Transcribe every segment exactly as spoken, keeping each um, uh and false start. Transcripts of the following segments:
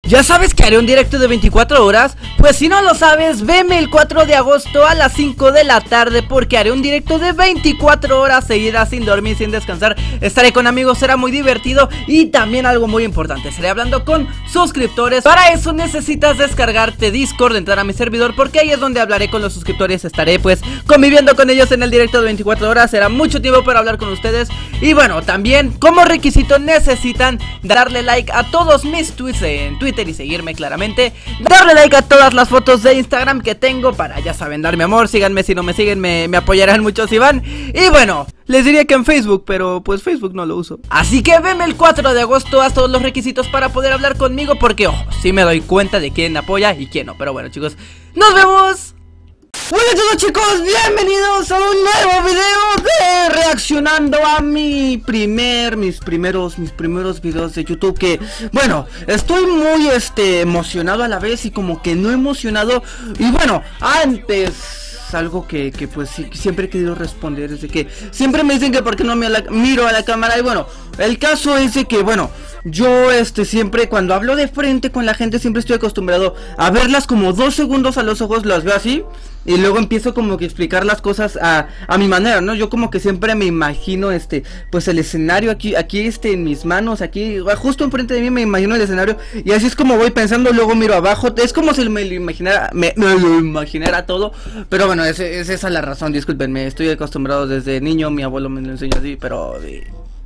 ¿Ya sabes que haré un directo de veinticuatro horas? Pues si no lo sabes, veme el cuatro de agosto a las cinco de la tarde, porque haré un directo de veinticuatro horas seguidas sin dormir, sin descansar. Estaré con amigos, será muy divertido y también algo muy importante, estaré hablando con suscriptores. Para eso necesitas descargarte Discord, entrar a mi servidor, porque ahí es donde hablaré con los suscriptores. Estaré pues conviviendo con ellos en el directo de veinticuatro horas, será mucho tiempo para hablar con ustedes. Y bueno, también como requisito necesitan darle like a todos mis tweets en Twitter y seguirme claramente, darle like a todas las fotos de Instagram que tengo para, ya saben, darme amor. Síganme, si no me siguen me, me apoyarán mucho si van. Y bueno, les diría que en Facebook, pero pues Facebook no lo uso. Así que venme el cuatro de agosto, haz todos los requisitos para poder hablar conmigo, porque ojo, sí me doy cuenta de quién apoya y quién no. Pero bueno, chicos, nos vemos. Hola a todos, chicos, bienvenidos a un nuevo video de reaccionando a mi primer, mis primeros, mis primeros videos de YouTube. Que, bueno, estoy muy, este, emocionado a la vez y como que no emocionado. Y bueno, antes... algo que, que pues sí, siempre he querido responder es de que siempre me dicen que por qué no me a la, miro a la cámara. Y bueno, el caso es de que, bueno, yo este siempre cuando hablo de frente con la gente siempre estoy acostumbrado a verlas como dos segundos a los ojos, las veo así y luego empiezo como que explicar las cosas a, a mi manera, ¿no? Yo como que siempre me imagino este, pues el escenario aquí, aquí este en mis manos, aquí justo enfrente de mí me imagino el escenario y así es como voy pensando, luego miro abajo, es como si me lo imaginara, me, me lo imaginara todo. Pero bueno, es, es esa la razón, discúlpenme, estoy acostumbrado desde niño, mi abuelo me lo enseñó así, pero... Eh,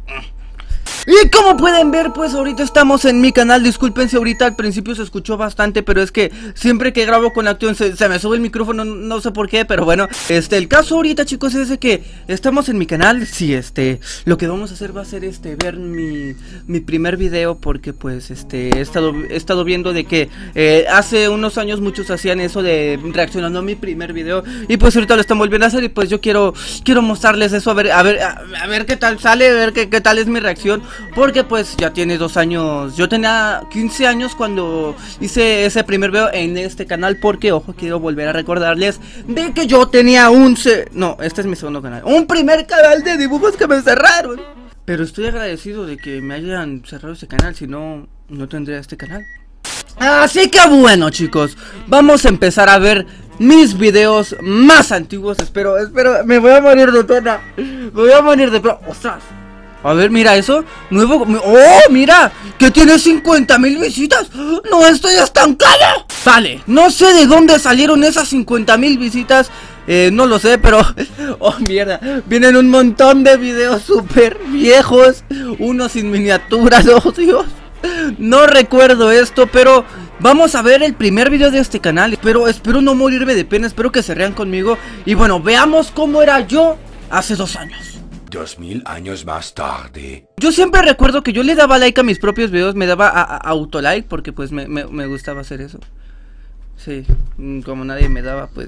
Y como pueden ver, pues ahorita estamos en mi canal. Disculpen si ahorita al principio se escuchó bastante, pero es que siempre que grabo con Acción se, se me sube el micrófono, no sé por qué, pero bueno. Este, el caso ahorita, chicos, es de que estamos en mi canal. Sí, este, lo que vamos a hacer va a ser este, ver mi, mi primer video, porque pues este, he estado, he estado viendo de que eh, hace unos años muchos hacían eso de reaccionando a mi primer video, y pues ahorita lo están volviendo a hacer, y pues yo quiero, quiero mostrarles eso, a ver, a ver, a, a ver qué tal sale, a ver qué, qué tal es mi reacción. Porque pues ya tiene dos años. Yo tenía quince años cuando hice ese primer video en este canal. Porque, ojo, quiero volver a recordarles de que yo tenía un... Se no, este es mi segundo canal. Un primer canal de dibujos que me cerraron. Pero estoy agradecido de que me hayan cerrado ese canal. Si no, no tendría este canal. Así que bueno, chicos, vamos a empezar a ver mis videos más antiguos. Espero, espero, me voy a morir de pena. Me voy a morir de pena. ¡Ostras! A ver, mira eso, nuevo, oh, mira, que tiene cincuenta mil visitas. No estoy estancado. Vale, no sé de dónde salieron esas cincuenta mil visitas, eh, no lo sé, pero, oh mierda, vienen un montón de videos súper viejos, unos sin miniaturas, oh Dios. No recuerdo esto, pero vamos a ver el primer video de este canal. Pero espero no morirme de pena, espero que se rían conmigo. Y bueno, veamos cómo era yo hace dos años. Dos mil años más tarde. Yo siempre recuerdo que yo le daba like a mis propios videos, me daba a, a, autolike porque pues me, me, me gustaba hacer eso. Sí, como nadie me daba, pues.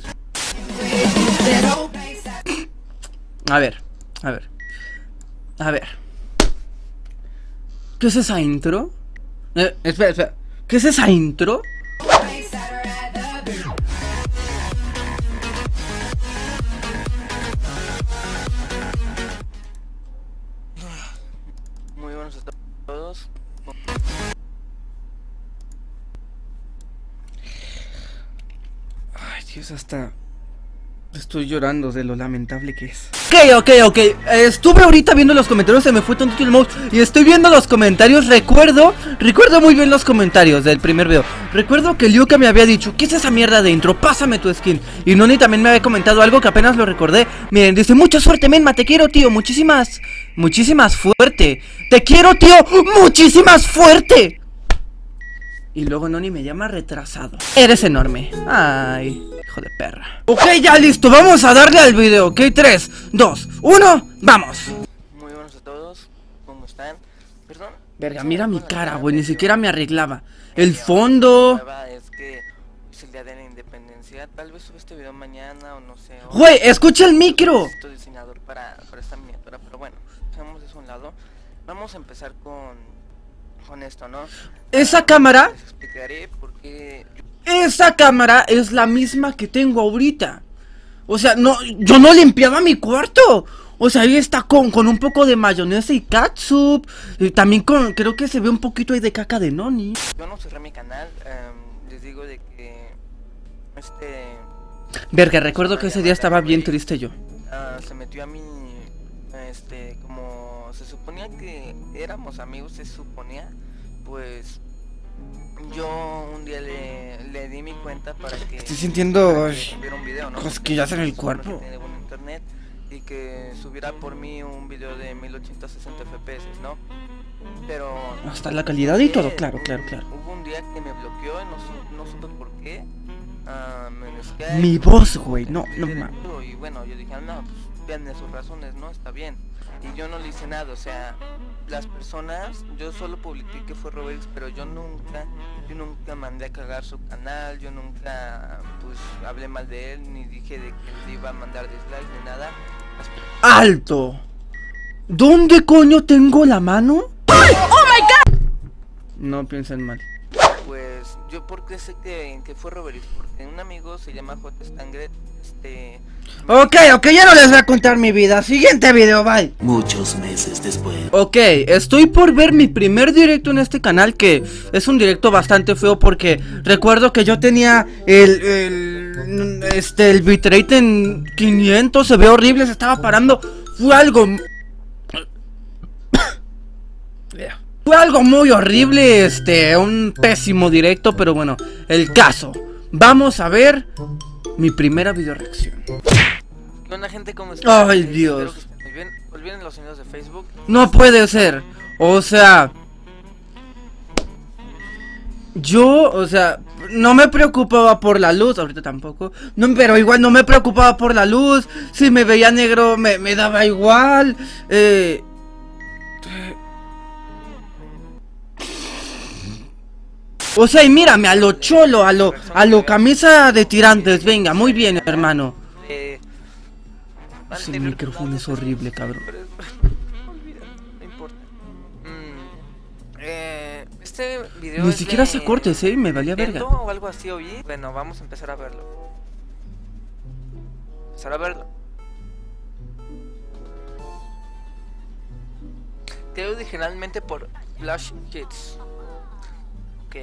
A ver, a ver, a ver. ¿Qué es esa intro? Eh, espera, espera. ¿Qué es esa intro? Todos. Ay, Dios, hasta estoy llorando de lo lamentable que es. Ok, ok, ok. Estuve ahorita viendo los comentarios, se me fue tantito el mouse y estoy viendo los comentarios. Recuerdo, recuerdo muy bien los comentarios del primer video. Recuerdo que Liuka me había dicho, ¿qué es esa mierda de intro? Pásame tu skin. Y Noni también me había comentado algo que apenas lo recordé. Miren, dice, mucha suerte, Menma, te quiero, tío. Muchísimas, muchísimas fuerte. Te quiero, tío, muchísimas fuerte. Y luego Noni me llama retrasado. Eres enorme. Ay, hijo de perra. Ok, ya listo, vamos a darle al video. Ok, tres, dos, uno, vamos. Muy buenos a todos, ¿cómo están? Perdón. Verga, mira mi cara, güey, ni siquiera me arreglaba. El fondo. Es que es el día de la independencia. Tal vez sube este video mañana o no sé. Güey, escucha el micro. Soy diseñador para, para esta miniatura, pero bueno, dejemos eso a un lado. Vamos a empezar con, con esto, ¿no? Esa cámara. Les explicaré por qué. Esa cámara es la misma que tengo ahorita. O sea, no, yo no limpiaba mi cuarto. O sea, ahí está con, con un poco de mayonesa y ketchup. Y también con, creo que se ve un poquito ahí de caca de noni. Yo no cerré mi canal, um, les digo de que este... Verga, recuerdo que ese día estaba bien triste yo. Uh, se metió a mí, este, como se suponía que éramos amigos, se suponía, pues yo un día le, le di mi cuenta para que... Estoy sintiendo para que subiera un video, ¿no? cosquillas en el cuerpo. Que tiene buen internet y que subiera por mí un video de mil ochocientos sesenta F P S, ¿no? Pero... hasta la calidad y todo, claro, claro, claro. Hubo un día que me bloqueó y no, su, no supe por qué. Um, en Skype, Mi voz, güey, no, no mames. y bueno, yo dije, no, pues vean sus razones, ¿no? Está bien. Y yo no le hice nada, o sea, las personas, yo solo publiqué que fue Roberts, pero yo nunca, yo nunca mandé a cagar su canal, yo nunca, pues, hablé mal de él, ni dije de que le iba a mandar dislikes, ni nada. ¡Alto! ¿Dónde coño tengo la mano? ¡Oh my god! No piensen mal. Pues, yo porque sé que, que fue Roberts, porque un amigo se llama J. Stangret, este... Ok, ok, ya no les voy a contar mi vida. Siguiente video, bye. Muchos meses después. Ok, estoy por ver mi primer directo en este canal, que es un directo bastante feo porque recuerdo que yo tenía el, el este, el bitrate en quinientos, se ve horrible, se estaba parando. Fue algo... Fue algo muy horrible, este, un pésimo directo, pero bueno, el caso. Vamos a ver mi primera video reacción. ¿Qué onda, gente? ¿Cómo están? Ay, Eh, Dios. espero que estén muy bien. Olviden los sonidos de Facebook. No puede ser. O sea, yo, o sea, no me preocupaba por la luz, ahorita tampoco. No, pero igual no me preocupaba por la luz. Si me veía negro me, me daba igual. Eh, O sea, y mírame, a lo cholo, a lo, a lo camisa de tirantes, venga, muy bien, hermano. Eh, Ese micrófono es horrible, cabrón. Olvida, no importa. Mm, eh, este video Ni es siquiera de se cortes, eh, me valía verga. Nintendo o algo así oí. Bueno, vamos a empezar a verlo. Empezar a verlo. Creo originalmente por Flash Kids. Ok.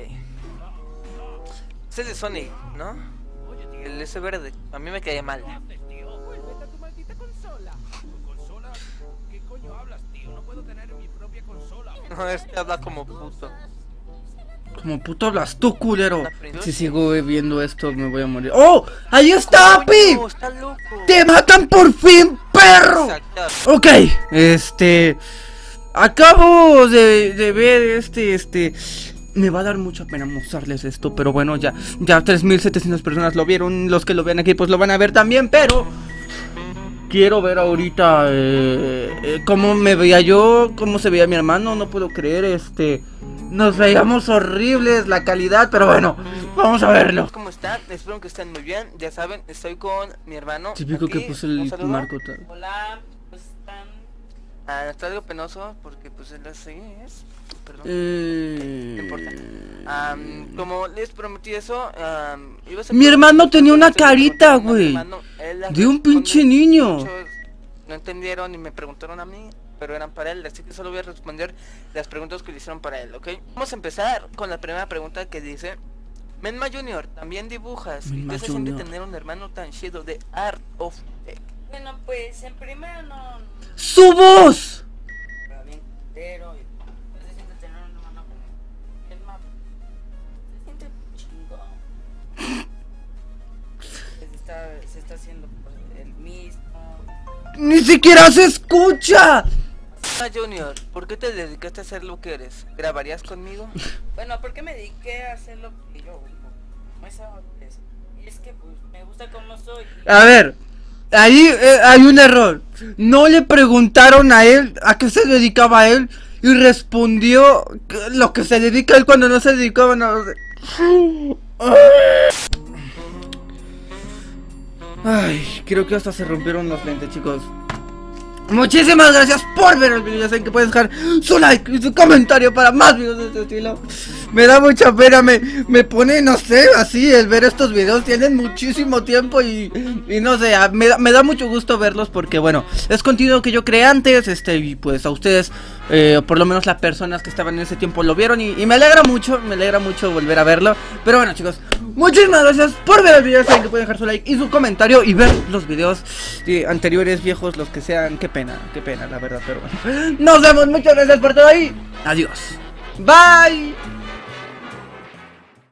Es el de Sonic, ¿no? El ese verde. A mí me cae mal. No, este habla como puto. Como puto hablas tú, culero. Si sigo viendo esto me voy a morir. ¡Oh! ¡Ahí está, Pi! No, está loco. ¡Te matan por fin, perro! Exacto. Ok, este... Acabo de, de ver este, este... Me va a dar mucha pena mostrarles esto, pero bueno, ya, ya tres mil setecientas personas lo vieron. Los que lo vean aquí pues lo van a ver también, pero... Quiero ver ahorita eh, eh, cómo me veía yo, cómo se veía mi hermano, no puedo creer, este... Nos veíamos horribles, la calidad, pero bueno, vamos a verlo. ¿Cómo están? Espero que estén muy bien. Ya saben, estoy con mi hermano. Típico aquí. que puse Un el saludo. marco tal. Hola, pues están. Ah, está algo penoso porque pues él así es. Perdón. Eh... No importa. Am, como les prometí eso, am, iba a ser Mi hermano tenía una Ustedes me carita, preguntaron a mi güey, hermano, él las de un responde, pinche niño. muchos no entendieron y me preguntaron a mí, pero eran para él, así que solo voy a responder las preguntas que le hicieron para él, ¿ok? Vamos a empezar con la primera pregunta que dice: Menma Junior, ¿también dibujas? Menma ¿Qué se siente Junior. tener un hermano tan chido de Art of Tech? Bueno, pues en primera no. ¡Su voz! Pero bien culero y pues se siente tener un hermano como. Es más. Se siente chingón. Se está, se está haciendo pues, el mismo. ¡Ni siquiera se escucha! Menma Junior, ¿por qué te dedicaste a ser lo que eres? ¿Grabarías conmigo? Bueno, ¿por qué me dediqué a hacer lo que yo no es algo que es. Y es que pues me gusta como soy. y- A ver, ahí eh, hay un error. No le preguntaron a él a qué se dedicaba él y respondió que- lo que se dedica él cuando no se dedicaba a nada. Ay, creo que hasta se rompieron los lentes, chicos. Muchísimas gracias por ver el video. Ya saben que pueden dejar su like y su comentario para más videos de este estilo. me da mucha pena, me, me pone, no sé, así el ver estos videos. Tienen muchísimo tiempo y, y no sé, me, da- me da mucho gusto verlos porque bueno, es contenido que yo creé antes, este, y pues a ustedes, eh, por lo menos las personas que estaban en ese tiempo lo vieron y, y me alegra mucho, me alegra mucho volver a verlo. Pero bueno chicos, muchísimas gracias por ver el video, saben que pueden dejar su like y su comentario y ver los videos eh, anteriores, viejos, los que sean. Qué pena, qué pena la verdad, pero bueno. Nos vemos, muchas gracias por todo ahí. Adiós. Bye.